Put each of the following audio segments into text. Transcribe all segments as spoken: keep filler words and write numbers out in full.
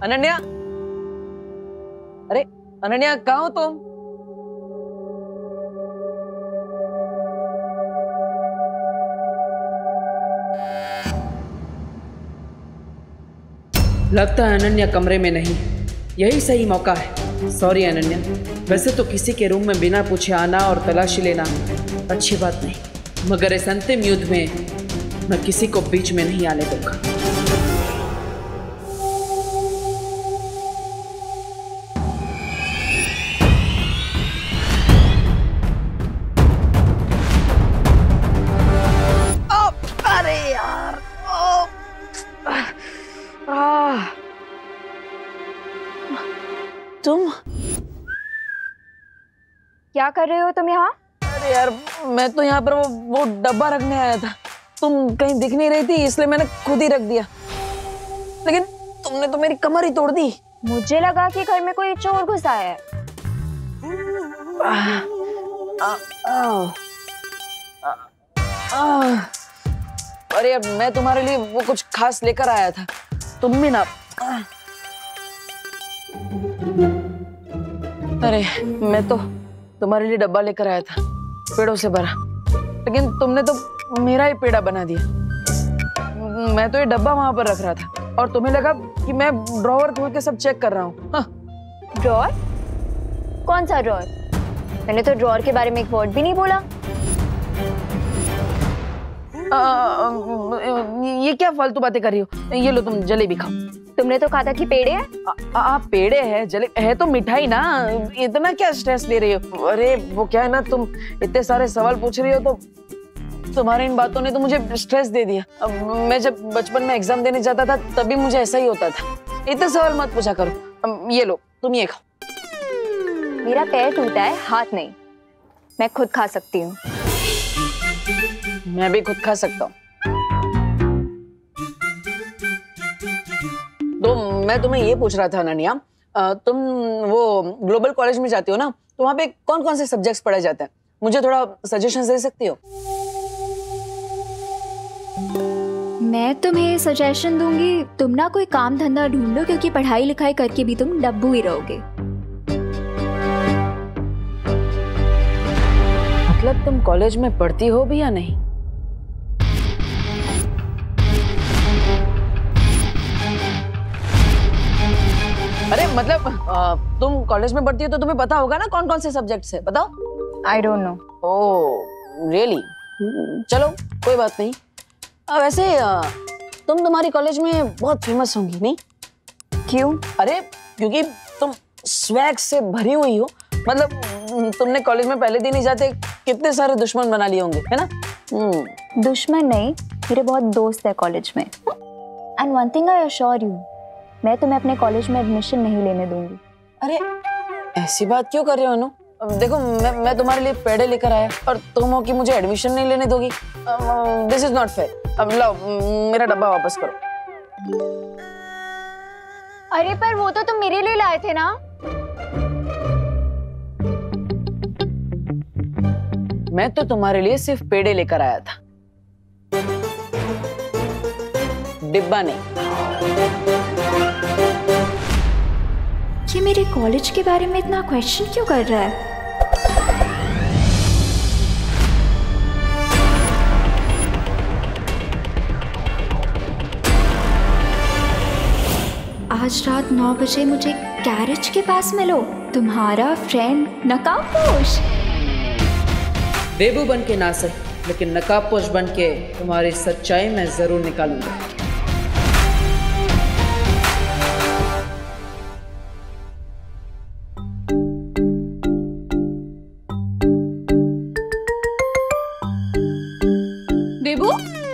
अनन्या, अरे अनन्या कहाँ हो तुम? लगता है अनन्या कमरे में नहीं, यही सही मौका है। सॉरी अनन्या, वैसे तो किसी के रूम में बिना पूछे आना और तलाशी लेना अच्छी बात नहीं, मगर इस अंतिम युद्ध में मैं किसी को बीच में नहीं आने दूंगा। अरे यार, आ, तुम क्या कर रहे हो तुम यहाँ? अरे यार, मैं तो यहाँ पर वो वो डब्बा रखने आया था। तुम कहीं दिख नहीं रही थी, इसलिए मैंने खुद ही रख दिया। लेकिन तुमने तो मेरी कमर ही तोड़ दी। मुझे लगा कि घर में कोई चोर घुसा है। आ, आ, आ, आ, आ, अरे यार, मैं तुम्हारे लिए वो कुछ खास लेकर आया था, तुम भी ना। अरे मैं तो तुम्हारे लिए डब्बा लेकर आया था, पेड़ों से भरा, लेकिन तुमने तो मेरा ही पेड़ा बना दिया। मैं तो ये डब्बा वहां पर रख रहा था और तुम्हें लगा कि मैं ड्रॉवर खोल के सब चेक कर रहा हूँ। हाँ। ड्रॉवर? कौन सा ड्रॉवर? मैंने तो ड्रॉवर के बारे में एक वर्ड भी नहीं बोला। आ, आ, ये क्या फालतू बातें कर रही हो? ये लो तुम जलेबी खाओ। तुमने तो कहा था कि पेड़े है। आ, पेड़े है, जले है तो मिठाई ना, इतना क्या स्ट्रेस ले रही हो? अरे वो क्या है ना, तुम इतने सारे सवाल पूछ रही हो तो तुम्हारी इन बातों ने तो मुझे स्ट्रेस दे दिया। अब मैं जब बचपन में एग्जाम देने जाता था तभी मुझे ऐसा ही होता था। इतने सवाल मत पूछा करो। ये लो तुम ये खाओ। मेरा पैर टूटा है, हाथ नहीं। मैं खुद खा सकती हूँ। मैं भी खुद खा सकता हूँ। तो मैं तुम्हें ये पूछ रहा था अनन्या, तुम वो ग्लोबल कॉलेज में जाती हो ना, तो वहाँ पे कौन कौन से सब्जेक्ट्स पढ़ाए जाते हैं? मुझे थोड़ा सजेशन दे सकती हो? मैं तुम्हें सजेशन दूंगी, तुम ना कोई काम धंधा ढूंढो, क्योंकि पढ़ाई लिखाई करके भी तुम डब्बू ही रहोगे। मतलब तुम कॉलेज में पढ़ती हो भी या नहीं? अरे मतलब आ, तुम कॉलेज में पढ़ती हो तो तुम्हें पता होगा ना कौन कौन से सब्जेक्ट्स है, बताओ। I don't know. Oh really? चलो कोई बात नहीं। आ, वैसे आ, तुम तुम्हारी कॉलेज में बहुत फेमस होंगी नहीं? क्यों? अरे क्योंकि तुम स्वैग से भरी हुई हो। मतलब तुमने कॉलेज में पहले दिन ही जाते कितने सारे दुश्मन बना लिए होंगे, है ना? दुश्मन नहीं, मेरे बहुत दोस्त है कॉलेज में। And one thing I assure you, मैं तुम्हें अपने कॉलेज में एडमिशन नहीं लेने दूंगी। अरे ऐसी बात क्यों कर रहे हो अनु? देखो मैं मैं तुम्हारे लिए पेड़े लेकर आया और तुम हो कि मुझे एडमिशन नहीं लेने दोगी। This is not fair. अब लाओ मेरा डब्बा वापस करो। अरे पर वो तो तुम मेरे लिए लाए थे ना। मैं तो तुम्हारे लिए सिर्फ पेड़े लेकर आया था, डिब्बा नहीं। ये मेरे कॉलेज के बारे में इतना क्वेश्चन क्यों कर रहा है? आज रात नौ बजे मुझे गैरेज के पास मिलो, तुम्हारा फ्रेंड नकाबपोश। देबू बन के ना सही, लेकिन नकाबपोश बन के तुम्हारी सच्चाई मैं जरूर निकालूंगा। देबू,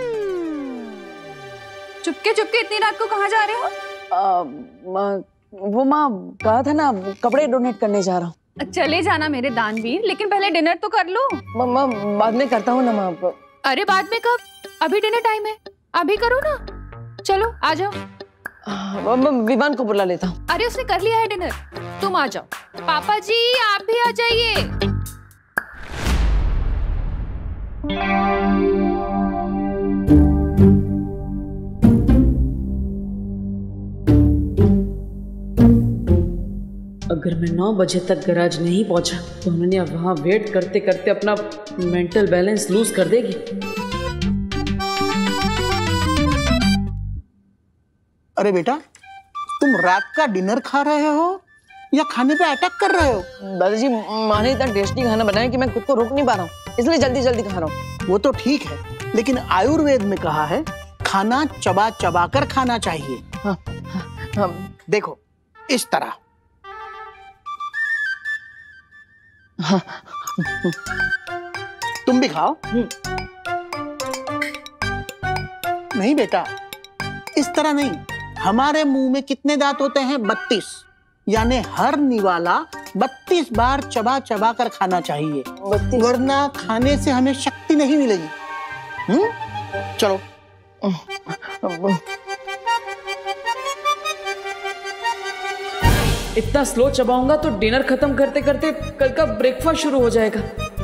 चुपके चुपके इतनी रात को कहाँ जा रहे हो? आ, म, वो माँ कहा था ना, कपड़े डोनेट करने जा रहा हूँ। चले जाना मेरे दानवीर, लेकिन पहले डिनर तो कर लो। माँ बाद में करता हूँ ना माँ। अरे बाद में कब? अभी डिनर टाइम है, अभी करो ना। चलो आ जाओ। मैं विवान को बुला लेता हूँ। अरे उसने कर लिया है डिनर, तुम आ जाओ। पापा जी आप भी आ जाइए। अगर मैं नौ बजे तक गैराज नहीं पहुंचा तो अनन्या वहां वेट करते करते अपना मेंटल बैलेंस लूज कर देगी। अरे बेटा, तुम रात का डिनर खा रहे हो या खाने पे अटैक कर रहे हो? दादाजी, माँ ने इतना टेस्टी खाना बनाया कि मैं खुद को रोक नहीं पा रहा हूँ, इसलिए जल्दी जल्दी खा रहा हूँ। वो तो ठीक है, लेकिन आयुर्वेद में कहा है खाना चबा चबा कर खाना चाहिए। हाँ, हाँ, हाँ। देखो इस तरह। हाँ। तुम भी खाओ। नहीं बेटा, इस तरह नहीं। हमारे मुंह में कितने दांत होते हैं? बत्तीस। यानी हर निवाला बत्तीस बार चबा चबा कर खाना चाहिए, वरना खाने से हमें शक्ति नहीं मिलेगी। हम्म? चलो। इतना स्लो चबाऊंगा तो डिनर खत्म करते करते कल का ब्रेकफास्ट शुरू हो जाएगा।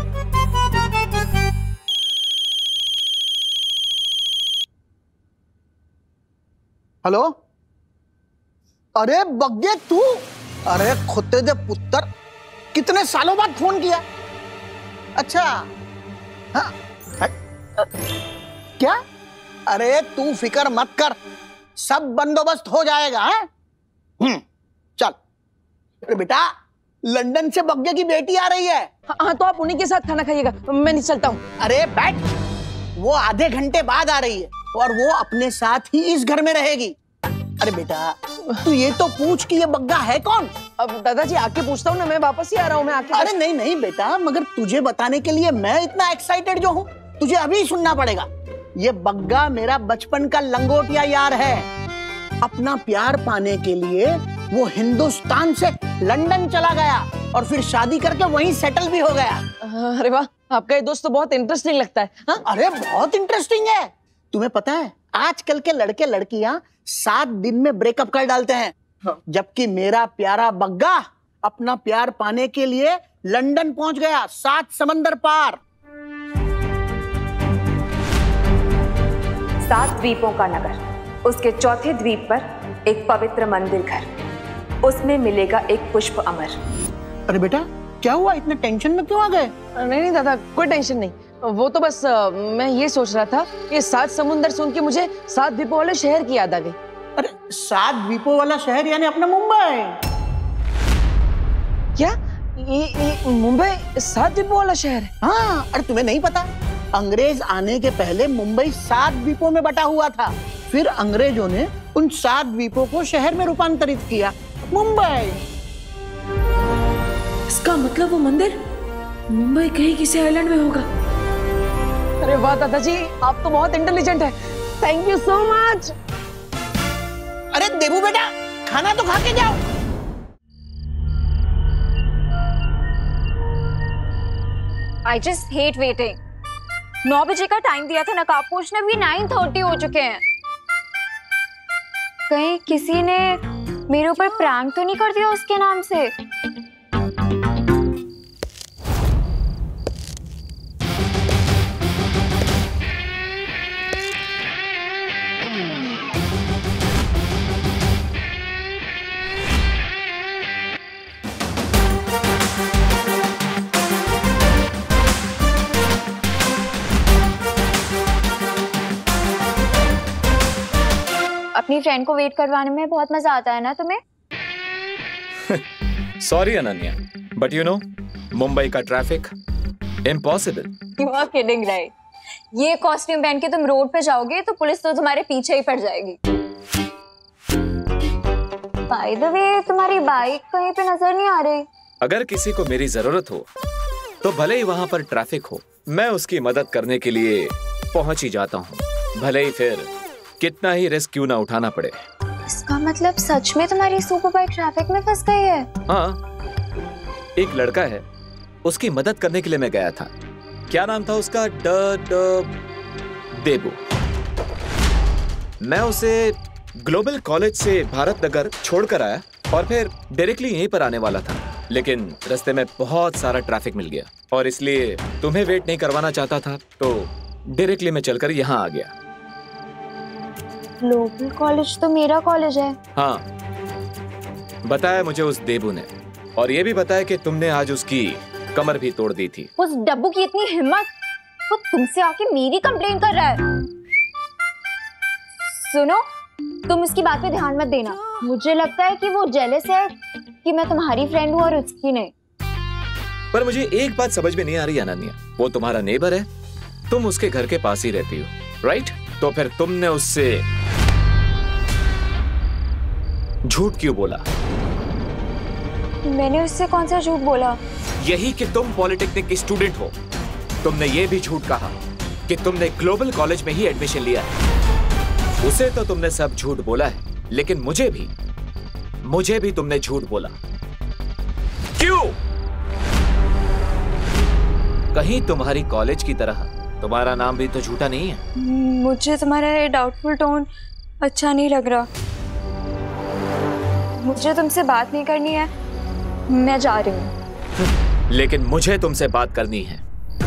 हेलो, अरे बग्गे तू, अरे खुदे दे पुत्र, कितने सालों बाद फोन किया? अच्छा, हाँ, है, आ, क्या? अरे तू फिक्र मत कर, सब बंदोबस्त हो जाएगा। हम्म, चल। अरे बेटा, लंदन से बग्गे की बेटी आ रही है। हाँ, तो आप उन्हीं के साथ खाना खाइएगा, मैं नहीं चलता हूँ। अरे बैठ, वो आधे घंटे बाद आ रही है और वो अपने साथ ही इस घर में रहेगी। अरे बेटा, तू ये तो पूछ कि ये बग्गा है कौन? अब दादाजी आके पूछता हूँ ना, मैं वापस ही आ रहा हूँ, मैं आके। अरे नहीं नहीं बेटा, मगर तुझे बताने के लिए मैं इतना एक्साइटेड जो हूँ, तुझे अभी सुनना पड़ेगा। ये बग्गा मेरा बचपन का लंगोटिया यार है। अपना प्यार पाने के लिए वो हिंदुस्तान से लंदन चला गया और फिर शादी करके वहीं सेटल भी हो गया। अरे वाह, आपका ये दोस्त तो बहुत इंटरेस्टिंग लगता है। हाँ? अरे बहुत इंटरेस्टिंग है। तुम्हें पता है, आजकल के लड़के लड़कियां सात दिन में ब्रेकअप कर डालते हैं। हाँ। जबकि मेरा प्यारा बग्गा अपना प्यार पाने के लिए लंदन पहुंच गया, सात समंदर पार। सात द्वीपों का नगर, उसके चौथे द्वीप पर एक पवित्र मंदिर घर, उसमें मिलेगा एक पुष्प अमर। अरे बेटा, क्या हुआ? इतने टेंशन में क्यों आ गए? नहीं नहीं दादा, कोई टेंशन नहीं। वो तो बस आ, मैं ये सोच रहा था, ये सात समुंदर सुन के मुझे सात द्वीपों वाले शहर की याद आ गई। अरे सात द्वीपों वाला शहर यानी अपना मुंबई। क्या ये, ये मुंबई सात द्वीपों वाला शहर है? हाँ, अरे तुम्हें नहीं पता, अंग्रेज आने के पहले मुंबई सात द्वीपों में बटा हुआ था। फिर अंग्रेजों ने उन सात द्वीपों को शहर में रूपांतरित किया, मुंबई। इसका मतलब वो मंदिर मुंबई कहीं किसी आइलैंड में होगा। अरे वाह दादाजी, आप तो बहुत इंटेलिजेंट है। Thank you so much. अरे देबू बेटा, खाना तो खा के जाओ। I just hate waiting. नौ बजे का टाइम दिया था नकाबपोश ने, भी नाइन थर्टी हो चुके हैं। कहीं किसी ने मेरे ऊपर प्रैंक तो नहीं कर दिया उसके नाम से? अपनी फ्रेंड को वेट करवाने में बहुत मजा आता है ना तुम्हें? Sorry Ananya, but you know Mumbai का traffic impossible. You are kidding right? ये कॉस्ट्यूम पहन के तुम रोड पे जाओगे तो पुलिस तो तुम्हारे पीछे ही पड़ जाएगी। बाय द वे, तुम्हारी बाइक कहीं पे नजर नहीं आ रही। अगर किसी को मेरी जरूरत हो तो भले ही वहाँ पर ट्रैफिक हो, मैं उसकी मदद करने के लिए पहुंच ही जाता हूँ, भले ही फिर कितना ही रिस्क क्यों ना उठाना पड़े। इसका मतलब सच में तुम्हारी सुपर बाइक ट्रैफिक में फंस गई है? हाँ, एक लड़का है, उसकी मदद करने के लिए मैं गया था। क्या नाम था उसका? ड ड देबू। मैं उसे ग्लोबल कॉलेज से भारत नगर छोड़कर आया और फिर डायरेक्टली यहीं पर आने वाला था, लेकिन रास्ते में बहुत सारा ट्रैफिक मिल गया और इसलिए तुम्हें वेट नहीं करवाना चाहता था, तो डायरेक्टली मैं चलकर यहाँ आ गया। ग्लोबल कॉलेज तो मेरा कॉलेज है। हाँ, बताया मुझे उस देबू ने। और ये भी बताया कि तुमने आज उसकी कमर भी तोड़ दी थी। उस डब्बू की इतनी हिम्मत, वो तुमसे आके मेरी कंप्लेन कर रहा है। सुनो, तुम उसकी बात पे ध्यान मत देना। मुझे लगता है कि वो जेलस है कि मैं तुम्हारी फ्रेंड हूँ और उसकी नहीं। पर मुझे एक बात समझ में नहीं आ रही अनन्या, वो तुम्हारा नेबर है, तुम उसके घर के पास ही रहती हो, राइट? तो फिर तुमने उससे झूठ क्यों बोला? मैंने उससे कौन सा झूठ बोला? यही कि तुम पॉलिटेक्निक की स्टूडेंट हो। तुमने ये भी झूठ कहा कि तुमने ग्लोबल कॉलेज में ही एडमिशन लिया है। उसे तो तुमने सब झूठ बोला है, लेकिन मुझे भी मुझे भी तुमने झूठ बोला। क्यों? कहीं तुम्हारी कॉलेज की तरह तुम्हारा नाम भी तो झूठा नहीं है। मुझे तुम्हारा ये डाउटफुल टोन अच्छा नहीं लग रहा। मुझे तुमसे बात नहीं करनी है, मैं जा रही हूँ। लेकिन मुझे तुमसे बात करनी है।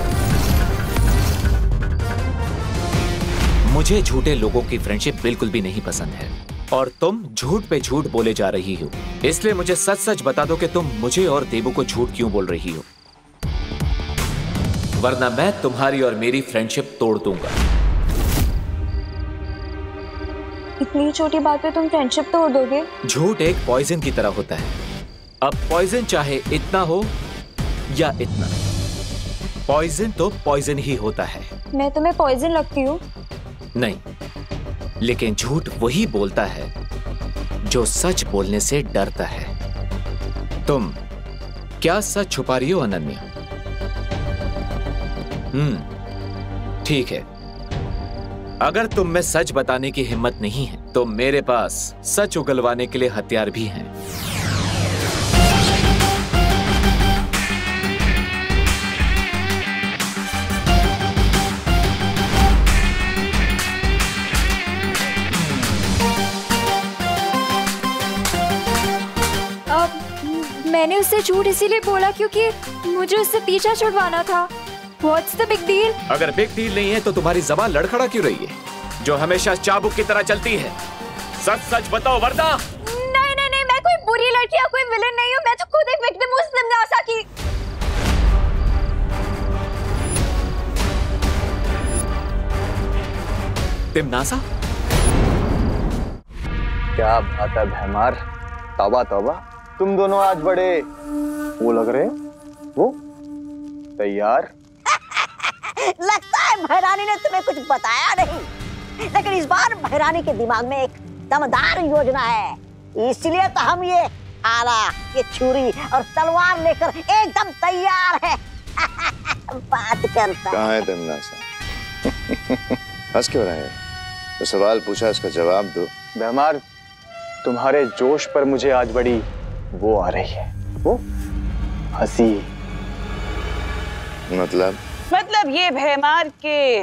मुझे झूठे लोगों की फ्रेंडशिप बिल्कुल भी नहीं पसंद है, और तुम झूठ पे झूठ बोले जा रही हो। इसलिए मुझे सच सच बता दो कि तुम मुझे और देबू को झूठ क्यों बोल रही हो, वरना मैं तुम्हारी और मेरी फ्रेंडशिप तोड़ दूंगा। इतनी छोटी बात पे तुम फ्रेंडशिप तोड़ दोगे? झूठ एक पॉइजन की तरह होता है। अब पॉइजन चाहे इतना हो या इतना, पॉइजन तो पॉइजन ही होता है। मैं तुम्हें पॉइजन लगती हूँ? नहीं, लेकिन झूठ वही बोलता है जो सच बोलने से डरता है। तुम क्या सच छुपा रही हो अनन्या? हम्म, ठीक है। अगर तुम में सच बताने की हिम्मत नहीं है, तो मेरे पास सच उगलवाने के लिए हथियार भी हैं। मैंने उससे झूठ इसीलिए बोला क्योंकि मुझे उससे पीछा छुड़वाना था। What's the big deal? अगर बिग डील नहीं है तो तुम्हारी जबान लड़खड़ा क्यों रही है, जो हमेशा चाबुक की तरह चलती है? सच सच बताओ वरना। नहीं नहीं नहीं, मैं कोई बुरी लड़की या कोई विलन नहीं हूँ। मैं तो खुद एक विक्टिम हूँ तमन्नासा की। तमन्नासा? क्या बात है भैमार, तौबा तौबा, तुम दोनों आज बड़े वो लग रहे हो। वो तैयार? लगता है भैरानी ने तुम्हें कुछ बताया नहीं, लेकिन इस बार भैरानी के दिमाग में एक दमदार योजना है, इसलिए तो हम ये आला, ये छुरी और तलवार लेकर एकदम तैयार है। बात करता कहाँ है तमन्नासा? हंस क्यों रहे हैं? तो सवाल पूछा, इसका जवाब दो। भैमार, तुम्हारे जोश पर मुझे आज बड़ी वो आ रही है, वो हंसी। मतलब? मतलब ये भैमार के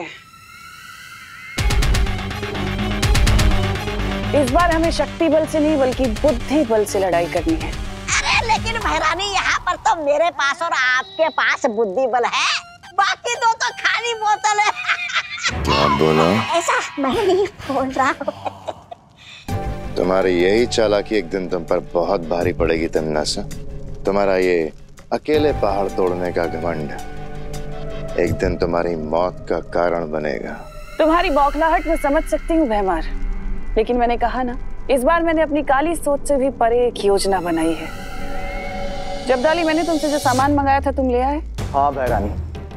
इस बार हमें शक्ति बल से नहीं बल्कि बुद्धि बल से लड़ाई करनी है। अरे लेकिन भैरानी, यहाँ पर तो मेरे पास और आपके पास बुद्धि बल है, बाकी दो तो खाली बोतल है। क्या बोला? ऐसा मैं नहीं बोल रहा हूँ। तुम्हारी यही चालाकी एक दिन तुम पर बहुत भारी पड़ेगी तमन्नासा। तुम्हारा ये अकेले पहाड़ तोड़ने का घमंड एक दिन तुम्हारी मौत का कारण बनेगा। तुम्हारी बौखलाहट में समझ सकती हूँ भैमार, लेकिन मैंने कहा ना, इस बार मैंने अपनी काली सोच से भी परे एक योजना बनाई है। जबदाली, मैंने तुमसे जो सामान मंगाया था तुम ले आए? हाँ भैरानी,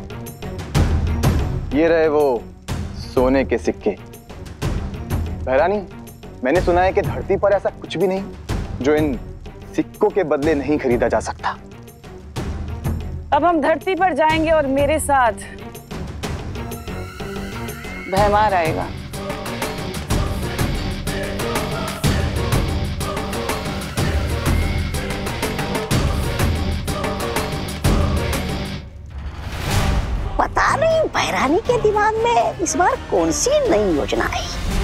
ये रहे वो सोने के सिक्के। भैरानी, मैंने सुना है कि धरती पर ऐसा कुछ भी नहीं जो इन सिक्कों के बदले नहीं खरीदा जा सकता। अब हम धरती पर जाएंगे और मेरे साथ भैमार आएगा। पता नहीं भैरानी के दिमाग में इस बार कौन सी नई योजना आई।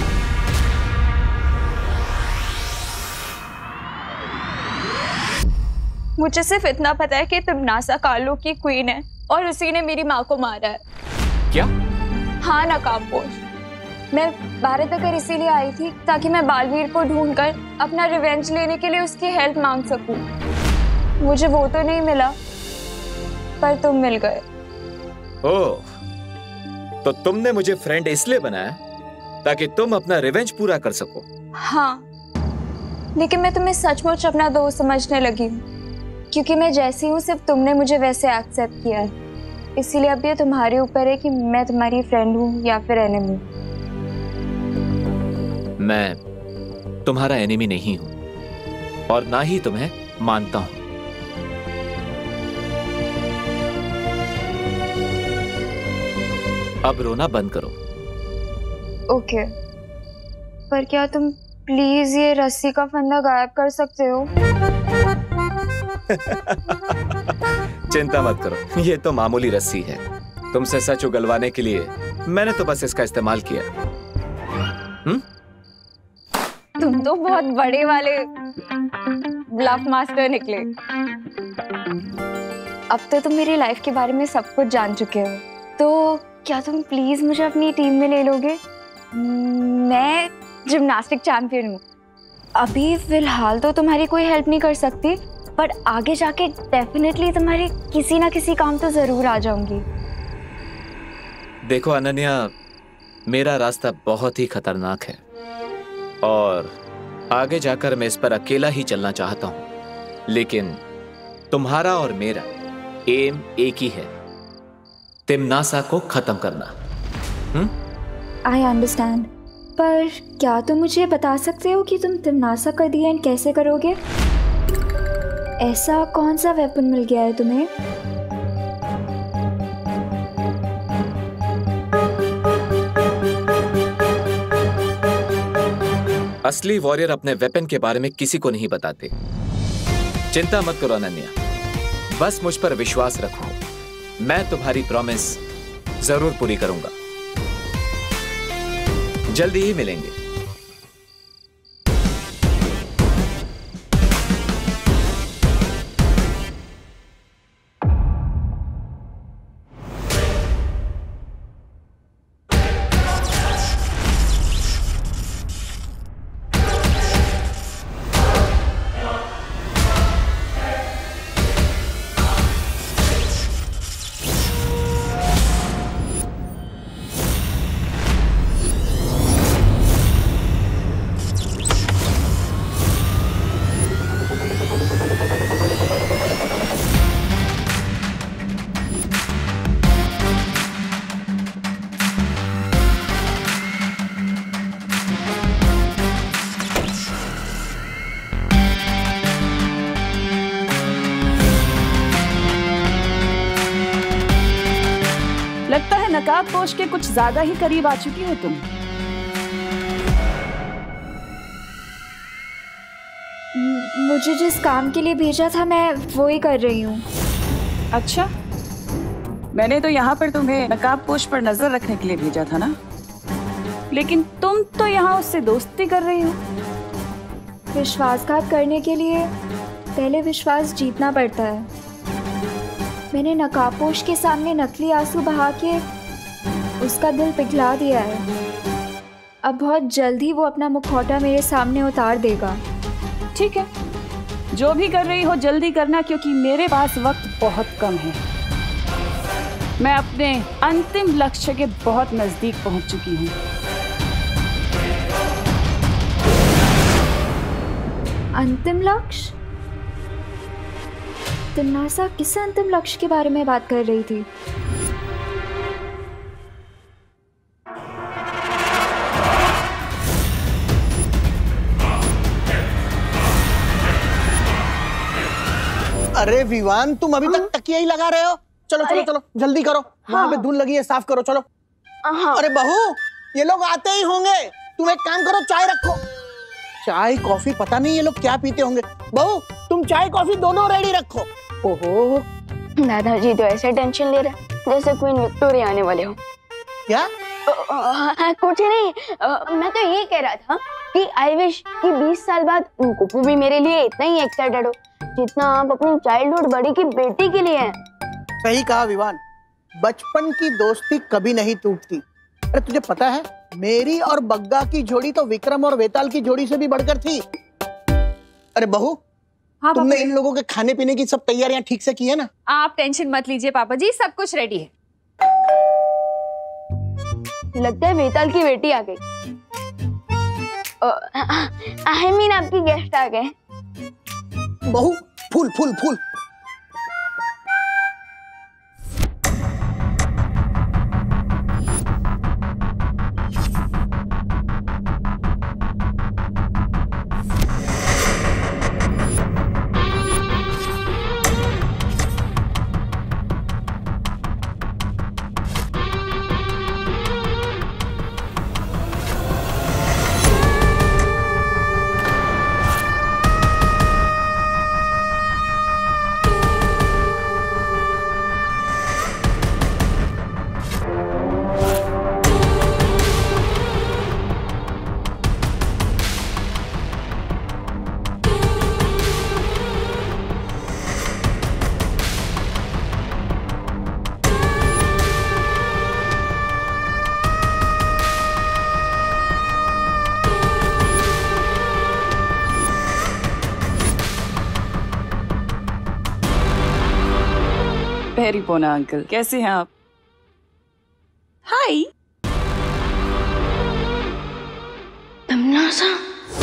मुझे सिर्फ इतना पता है कि तमन्नासा कालो की क्वीन है और उसी ने मेरी माँ को मारा है। क्या? हाँ नकाबपोश, मैं भारत नगर इसीलिए आई थी ताकि मैं बालवीर को ढूंढकर अपना रिवेंज लेने के लिए उसकी हेल्प मांग सकूं। मुझे वो तो नहीं मिला, पर तुम मिल गए। ओह, तो तुमने मुझे फ्रेंड इसलिए बनाया ताकि तुम अपना रिवेंज पूरा कर सको? हाँ, लेकिन मैं तुम्हें सचमुच अपना दोस्त समझने लगी हूँ, क्योंकि मैं जैसी हूँ सिर्फ तुमने मुझे वैसे एक्सेप्ट किया है। इसीलिए अब ये तुम्हारे ऊपर है कि मैं तुम्हारी फ्रेंड हूँ या फिर एनिमी। मैं तुम्हारा एनिमी नहीं हूं और ना ही तुम्हें मानता हूं। अब रोना बंद करो। ओके, पर क्या तुम प्लीज ये रस्सी का फंदा गायब कर सकते हो? चिंता मत करो, ये तो मामूली रस्सी है। तुमसे सच उगलवाने के लिए मैंने तो बस इसका इस्तेमाल किया। हम्म? तुम तो बहुत बड़े वाले ब्लफ मास्टर निकले। अब तो तुम मेरी लाइफ के बारे में सब कुछ जान चुके हो, तो क्या तुम प्लीज मुझे अपनी टीम में ले लोगे? मैं जिम्नास्टिक चैंपियन हूँ। अभी फिलहाल तो तुम्हारी कोई हेल्प नहीं कर सकती, पर आगे जाके डेफिनेटली तुम्हारे किसी ना किसी काम तो जरूर आ जाऊंगी। देखो अनन्या, मेरा रास्ता बहुत ही खतरनाक है और आगे जाकर मैं इस पर अकेला ही चलना चाहता हूं, लेकिन तुम्हारा और मेरा एम एक ही है, तिम्नासा को खत्म करना। आई अंडरस्टैंड, पर क्या तुम मुझे बता सकते हो कि तुम तिम्नासा का दी एंड कैसे करोगे? ऐसा कौन सा वेपन मिल गया है तुम्हें? असली वॉरियर अपने वेपन के बारे में किसी को नहीं बताते। चिंता मत करो अनन्या, बस मुझ पर विश्वास रखो, मैं तुम्हारी प्रॉमिस जरूर पूरी करूंगा। जल्दी ही मिलेंगे। लगता है नकाबपोश के कुछ ज्यादा ही करीब आ चुकी हो तुम। मुझे जिस काम के लिए भेजा था मैं वो ही कर रही हूँ। अच्छा, मैंने तो यहाँ पर तुम्हें नकाबपोश पर नजर रखने के लिए भेजा था ना, लेकिन तुम तो यहाँ उससे दोस्ती कर रही हो। विश्वासघात करने के लिए पहले विश्वास जीतना पड़ता है। मैंने नकाबपोश के सामने नकली आंसू बहा के उसका दिल पिघला दिया है। अब बहुत जल्दी वो अपना मुखौटा मेरे सामने उतार देगा। ठीक है, जो भी कर रही हो जल्दी करना, क्योंकि मेरे पास वक्त बहुत कम है। मैं अपने अंतिम लक्ष्य के बहुत नजदीक पहुंच चुकी हूँ। अंतिम लक्ष्य? तिम्नासा किस अंतिम लक्ष्य के बारे में बात कर रही थी? अरे विवान, तुम अभी तक तकिया ही लगा रहे हो? चलो चलो चलो जल्दी करो, वहाँ पे धूल लगी है, साफ करो। चलो। अरे बहू, ये लोग आते ही होंगे, तुम एक काम करो, चाय रखो। चाय कॉफी पता नहीं ये लोग क्या पीते होंगे। बहू, तुम चाय कॉफी दोनों रेडी रखो। ओहो, दादाजी तो ऐसे टेंशन ले रहे जैसे क्वीन विक्टोरिया आने वाले हो। क्या? आ, कुछ नहीं, आ, मैं तो ये कह रहा था कि आई विश कि बीस साल बाद कुकू भी मेरे लिए इतना ही एक्साइटेड हो जितना आप अपनी चाइल्डहुड बड़ी की बेटी के लिए हैं। सही कहा विवान, बचपन की दोस्ती कभी नहीं टूटती। अरे तुझे पता है, मेरी और बग्गा की जोड़ी तो विक्रम और वेताल की जोड़ी से भी बढ़कर थी। अरे बहू, हाँ तुमने पापा इन लोगों के खाने पीने की सब तैयारियां ठीक से की है ना? आप टेंशन मत लीजिए पापा जी, सब कुछ रेडी है। लगता है वेताल की बेटी आ गई। आई मीन आपकी गेस्ट आ गए। बहू फूल फूल फूल। वेरी पोना अंकल, कैसे हैं आप? हाय तमन्ना।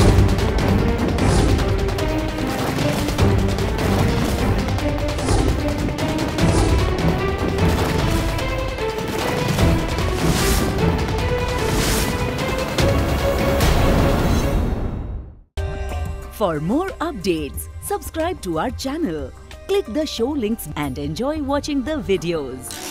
For more updates, subscribe to our channel, click the show links and enjoy watching the videos.